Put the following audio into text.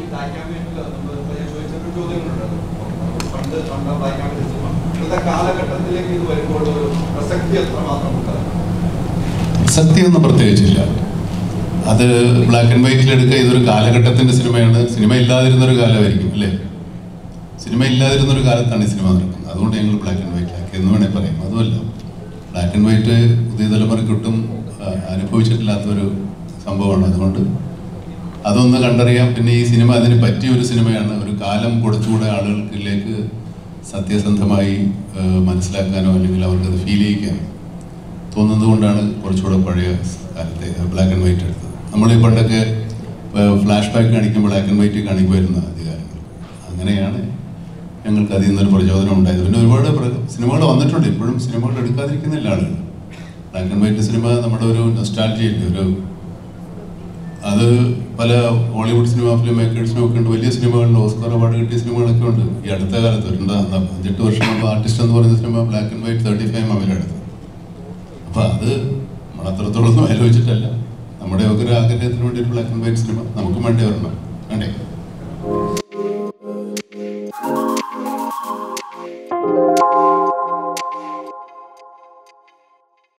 പ്രസക്തിയൊന്നും പ്രത്യേകിച്ചില്ല. അത് black and വൈറ്റിൽ എടുക്കുക. ഇതൊരു കാലഘട്ടത്തിന്റെ സിനിമയാണ്. സിനിമ ഇല്ലാതിരുന്നൊരു കാലമായിരിക്കും അല്ലേ? സിനിമ ഇല്ലാതിരുന്നൊരു കാലത്താണ് ഈ സിനിമ നടക്കുന്നത്. അതുകൊണ്ട് ഞങ്ങൾ ബ്ലാക്ക് ആൻഡ് വൈറ്റ് ആക്കി എന്ന് വേണേൽ പറയാം. അതുമല്ല, ബ്ലാക്ക് ആൻഡ് വൈറ്റ് പുതിയ തലമുറയ്ക്കൊട്ടും അനുഭവിച്ചിട്ടില്ലാത്തൊരു സംഭവമാണ്. അതുകൊണ്ട് അതൊന്ന് കണ്ടറിയാം. പിന്നെ ഈ സിനിമ അതിന് പറ്റിയ ഒരു സിനിമയാണ്. ഒരു കാലം കുറച്ചുകൂടെ ആളുകൾക്കിലേക്ക് സത്യസന്ധമായി മനസ്സിലാക്കാനോ അല്ലെങ്കിൽ അവർക്കത് ഫീൽ ചെയ്യിക്കാനോ തോന്നുന്നത് കൊണ്ടാണ് കുറച്ചുകൂടെ പഴയ കാലത്തെ ബ്ലാക്ക് ആൻഡ് വൈറ്റ് എടുത്തത്. നമ്മൾ ഈ പണ്ടൊക്കെ ഫ്ലാഷ് ബാക്ക് കാണിക്കുമ്പോൾ ബ്ലാക്ക് ആൻഡ് വൈറ്റ് കാണിക്കുമായിരുന്ന അധികാരങ്ങൾ. അങ്ങനെയാണ് ഞങ്ങൾക്ക് അതിൽ നിന്നൊരു പ്രചോദനം ഉണ്ടായത്. പിന്നെ ഒരുപാട് സിനിമകൾ വന്നിട്ടുണ്ട്. ഇപ്പോഴും സിനിമകൾ എടുക്കാതിരിക്കുന്നില്ല ആളുകൾ. ബ്ലാക്ക് ആൻഡ് വൈറ്റ് സിനിമ നമ്മുടെ ഒരു നൊസ്റ്റാൾജിയുണ്ട്. അത് പല ഹോളിവുഡ് സിനിമ ഫിലിം മേക്കേഴ്സിനും ഒക്കെ ഉണ്ട്. വലിയ സിനിമകളിൽ ഓസ്കാർ അവാർഡ് കിട്ടിയ സിനിമകളൊക്കെ ഉണ്ട്. ഈ അടുത്ത കാലത്ത് 5-8 വർഷം മുമ്പ് ആർട്ടിസ്റ്റ് എന്ന് പറയുന്ന സിനിമ ബ്ലാക്ക് ആൻഡ് വൈറ്റ് 35 അവരെടുത്തത്. അപ്പോൾ അത് നമ്മളത്രത്തോളം ആലോചിച്ചിട്ടല്ല. നമ്മുടെ ഒക്കെ ഒരു ആഗ്രഹത്തിന് വേണ്ടി ഒരു ബ്ലാക്ക് ആൻഡ് വൈറ്റ് സിനിമ നമുക്ക് വേണ്ടി വരണം. വേണ്ടേ?